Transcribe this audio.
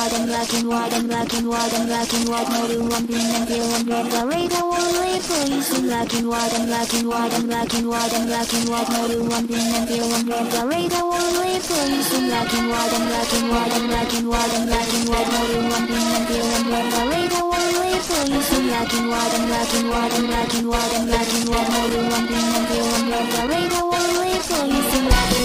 and black and white and black and white and black and white. No do one green and blue and red. The radar only plays in black and white and black and white and black and white and black and white. No do one green and blue and red. The radar only plays in black and white and black and white and black and white and black and white. No do one green and blue and red. The radar only plays in black and white and black and white and black and white and black and white. No do one green and blue and red. The radar only plays in black.